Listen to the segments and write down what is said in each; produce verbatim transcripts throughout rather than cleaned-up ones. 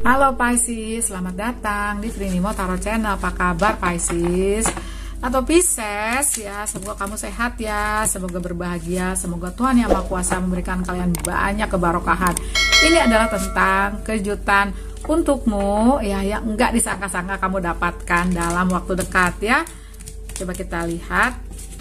Halo Pisces, selamat datang di Frinimo Tarot Channel. Apa kabar Pisces atau Pisces ya? Semoga kamu sehat ya, semoga berbahagia, semoga Tuhan Yang Maha Kuasa memberikan kalian banyak kebarokahan. Ini adalah tentang kejutan untukmu ya, yang enggak disangka-sangka kamu dapatkan dalam waktu dekat ya. Coba kita lihat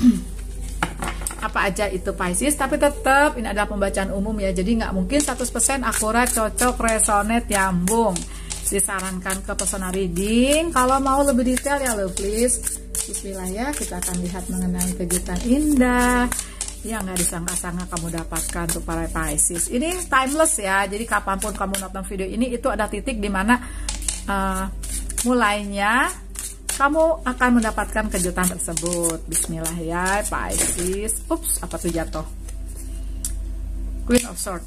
apa aja itu Pisces, tapi tetap ini adalah pembacaan umum ya, jadi nggak mungkin seratus persen akurat, cocok, resonate, nyambung. Disarankan ke personal reading. Kalau mau lebih detail ya lo please bismillah ya, kita akan lihat mengenai kejutan indah yang nggak disangka-sangka kamu dapatkan untuk para Pisces. Ini timeless ya, jadi kapanpun kamu nonton video ini, itu ada titik dimana uh, mulainya kamu akan mendapatkan kejutan tersebut. Bismillah ya Pisces. Ups, apa tuh jatuh? Queen of Swords,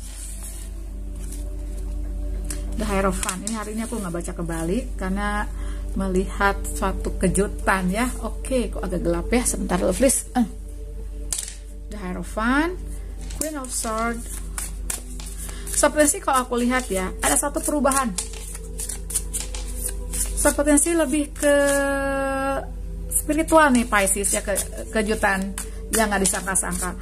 The Hierophant. Ini hari ini aku nggak baca kebalik karena melihat suatu kejutan ya. Oke, kok agak gelap ya, sebentar dulu please. uh. The Hierophant, Queen of Swords. Seperti kalau aku lihat ya, ada satu perubahan. Sepertinya sih lebih ke spiritual nih Pisces ya, ke, kejutan yang nggak disangka-sangka.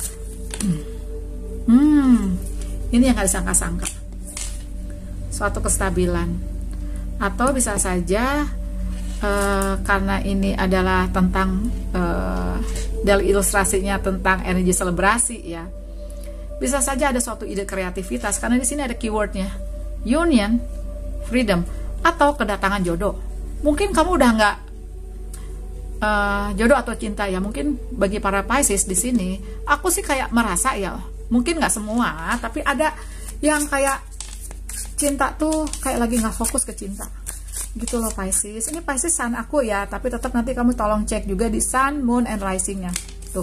Hmm, ini yang nggak disangka-sangka. Suatu kestabilan, atau bisa saja uh, karena ini adalah tentang uh, dari ilustrasinya tentang energi selebrasi ya. Bisa saja ada suatu ide kreativitas karena di sini ada keywordnya union, freedom, atau kedatangan jodoh. Mungkin kamu udah nggak uh, jodoh atau cinta ya. Mungkin bagi para Pisces di sini, aku sih kayak merasa ya, mungkin nggak semua, tapi ada yang kayak cinta tuh kayak lagi nggak fokus ke cinta, gitu loh Pisces. Ini Pisces sun aku ya, tapi tetap nanti kamu tolong cek juga di sun, moon, and risingnya. Tuh,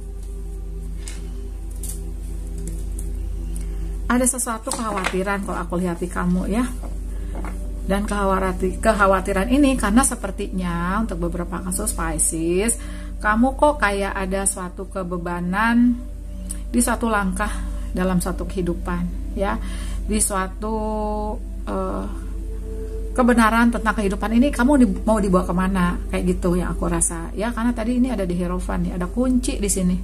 ada sesuatu kekhawatiran kalau aku lihat di kamu ya. Dan kekhawatiran ini karena sepertinya untuk beberapa kasus Pisces, kamu kok kayak ada suatu kebebanan di suatu langkah dalam suatu kehidupan ya, di suatu uh, kebenaran tentang kehidupan ini kamu di, mau dibawa kemana, kayak gitu yang aku rasa ya. Karena tadi ini ada di Hierophant nih, ada kunci di sini.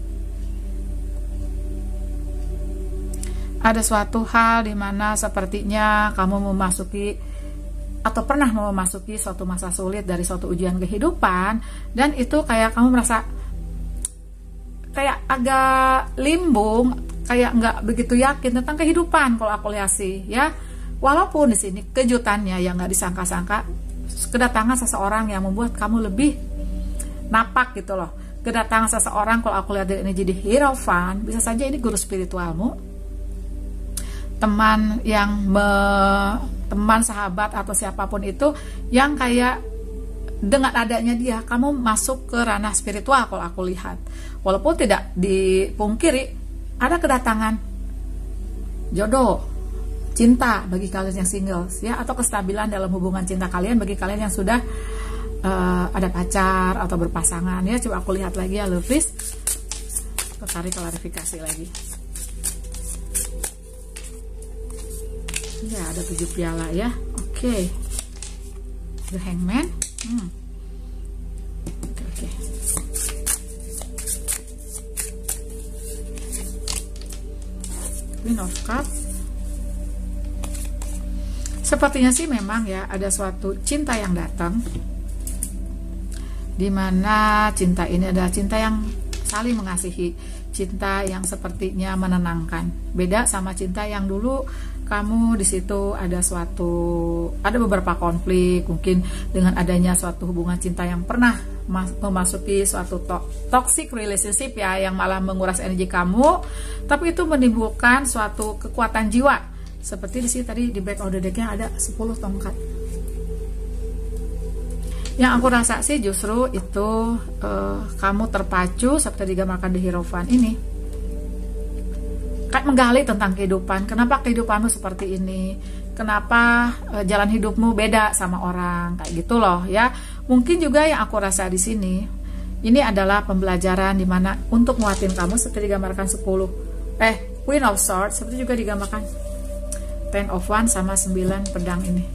Ada suatu hal dimana sepertinya kamu memasuki atau pernah memasuki suatu masa sulit dari suatu ujian kehidupan, dan itu kayak kamu merasa kayak agak limbung, kayak nggak begitu yakin tentang kehidupan kalau aku lihat sih ya. Walaupun di sini kejutannya yang nggak disangka-sangka, kedatangan seseorang yang membuat kamu lebih napak gitu loh. Kedatangan seseorang kalau aku lihat dari energi di Hierophant, bisa saja ini guru spiritualmu, teman yang me, teman, sahabat, atau siapapun itu yang kayak dengan adanya dia kamu masuk ke ranah spiritual kalau aku lihat. Walaupun tidak dipungkiri ada kedatangan jodoh, cinta bagi kalian yang single ya, atau kestabilan dalam hubungan cinta kalian bagi kalian yang sudah uh, ada pacar atau berpasangan ya. Coba aku lihat lagi ya Lovis, aku tarik klarifikasi lagi. Ya, ada tujuh piala ya. Oke, okay. The Hangman. hmm. Oke, okay, okay. Queen of Cups. Sepertinya sih memang ya ada suatu cinta yang datang, dimana cinta ini adalah cinta yang saling mengasihi, cinta yang sepertinya menenangkan. Beda sama cinta yang dulu kamu di situ ada suatu, ada beberapa konflik, mungkin dengan adanya suatu hubungan cinta yang pernah memasuki suatu to toxic relationship ya, yang malah menguras energi kamu, tapi itu menimbulkan suatu kekuatan jiwa. Seperti di sini tadi di back of the deck-nya ada sepuluh tongkat. Yang aku rasa sih justru itu uh, kamu terpacu seperti digambarkan di Hierophant ini, kayak menggali tentang kehidupan. Kenapa kehidupanmu seperti ini? Kenapa e, jalan hidupmu beda sama orang? Kayak gitu loh ya. Mungkin juga yang aku rasa di sini, ini adalah pembelajaran dimana untuk nguatin kamu seperti digambarkan sepuluh. Eh, Queen of Swords seperti juga digambarkan Ten of Wands sama sembilan pedang ini.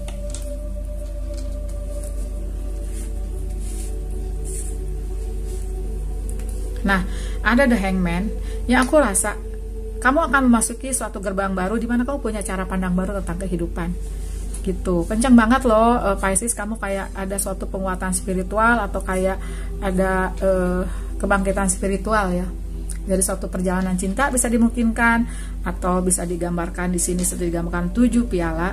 Nah, ada The Hangman yang aku rasa kamu akan memasuki suatu gerbang baru di mana kamu punya cara pandang baru tentang kehidupan. Gitu. Kencang banget loh uh, Pisces, kamu kayak ada suatu penguatan spiritual atau kayak ada uh, kebangkitan spiritual ya. Dari suatu perjalanan cinta bisa dimungkinkan, atau bisa digambarkan di sini seperti digambarkan tujuh piala.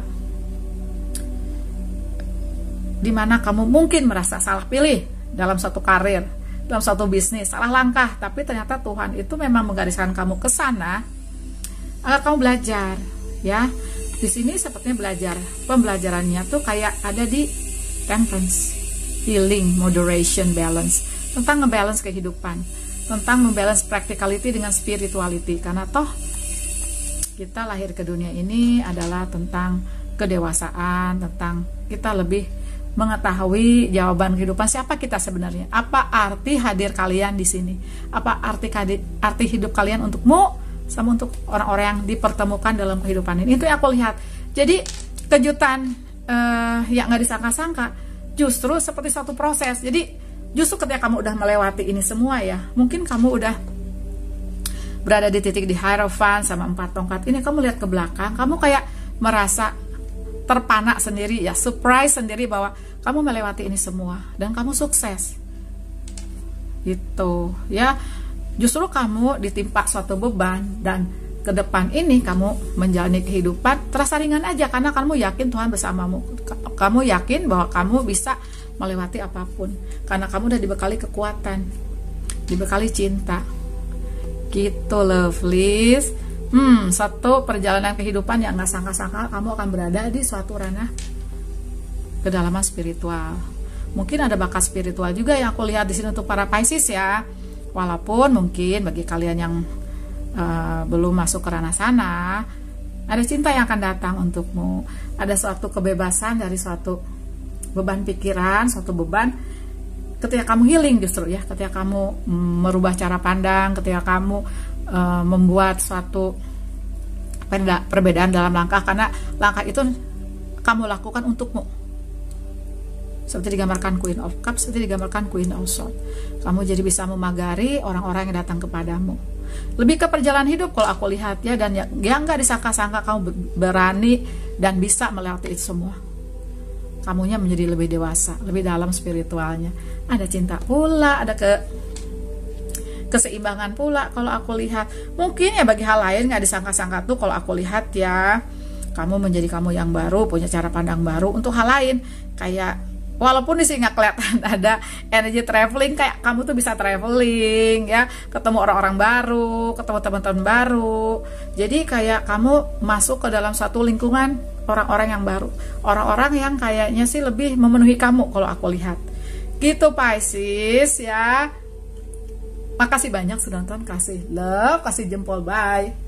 Dimana kamu mungkin merasa salah pilih dalam suatu karir, dalam suatu bisnis, salah langkah, tapi ternyata Tuhan itu memang menggariskan kamu ke sana agar kamu belajar, ya. Di sini sepertinya belajar, pembelajarannya tuh kayak ada di temperance, healing, moderation, balance, tentang ngebalance kehidupan, tentang membalance practicality dengan spirituality, karena toh kita lahir ke dunia ini adalah tentang kedewasaan, tentang kita lebih mengetahui jawaban kehidupan, siapa kita sebenarnya, apa arti hadir kalian di sini, apa arti arti hidup kalian untukmu sama untuk orang-orang yang dipertemukan dalam kehidupan ini. Itu yang aku lihat. Jadi kejutan uh, yang nggak disangka-sangka justru seperti satu proses. Jadi justru ketika kamu udah melewati ini semua ya, mungkin kamu udah berada di titik di Hierophant sama empat tongkat ini, kamu lihat ke belakang, kamu kayak merasa terpana sendiri ya, surprise sendiri bahwa kamu melewati ini semua dan kamu sukses gitu ya. Justru kamu ditimpa suatu beban dan ke depan ini kamu menjalani kehidupan terasa ringan aja karena kamu yakin Tuhan bersamamu, kamu yakin bahwa kamu bisa melewati apapun karena kamu udah dibekali kekuatan, dibekali cinta gitu, lovelies. Hmm, satu perjalanan kehidupan yang nggak sangka-sangka kamu akan berada di suatu ranah kedalaman spiritual. Mungkin ada bakat spiritual juga yang aku lihat di sini untuk para Pisces ya. Walaupun mungkin bagi kalian yang uh, belum masuk ke ranah sana, ada cinta yang akan datang untukmu. Ada suatu kebebasan dari suatu beban pikiran, suatu beban ketika kamu healing justru ya, ketika kamu merubah cara pandang, ketika kamu Uh, membuat suatu perbedaan dalam langkah, karena langkah itu kamu lakukan untukmu, seperti digambarkan Queen of Cups, seperti digambarkan Queen of Swords. Kamu jadi bisa memagari orang-orang yang datang kepadamu. Lebih ke perjalanan hidup kalau aku lihat ya, dan yang, yang gak disangka-sangka kamu berani dan bisa melewati itu semua. Kamunya menjadi lebih dewasa, lebih dalam spiritualnya. Ada cinta pula, ada ke keseimbangan pula kalau aku lihat. Mungkin ya bagi hal lain nggak disangka-sangka tuh kalau aku lihat ya, kamu menjadi kamu yang baru, punya cara pandang baru untuk hal lain. Kayak walaupun di sini nggak kelihatan ada energi traveling, kayak kamu tuh bisa traveling ya, ketemu orang-orang baru, ketemu teman-teman baru. Jadi kayak kamu masuk ke dalam satu lingkungan orang-orang yang baru, orang-orang yang kayaknya sih lebih memenuhi kamu kalau aku lihat gitu Pisces ya. Makasih banyak sudah nonton, kasih love, kasih jempol, bye.